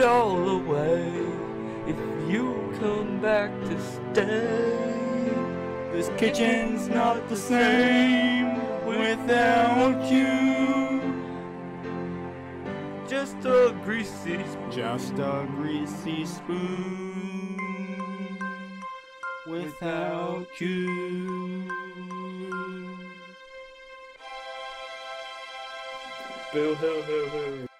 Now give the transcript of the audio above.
all away if you come back to stay. This kitchen's not the same without you. Just a greasy spoon without you. Boo hoo hoo hoo.